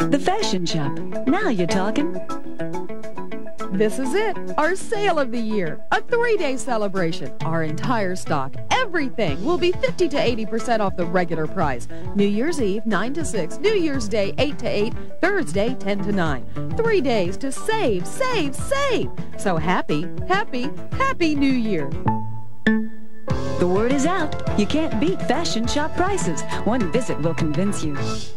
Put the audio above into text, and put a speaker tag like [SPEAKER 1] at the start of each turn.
[SPEAKER 1] The Fashion Shop. Now you're talking.
[SPEAKER 2] This is it, our sale of the year. A 3-day celebration. Our entire stock, everything, will be 50 to 80% off the regular price. New Year's Eve, 9 to 6. New Year's Day, 8 to 8. Thursday, 10 to 9. 3 days to save, save, save. So happy, happy, happy New Year.
[SPEAKER 1] The word is out. You can't beat Fashion Shop prices. One visit will convince you.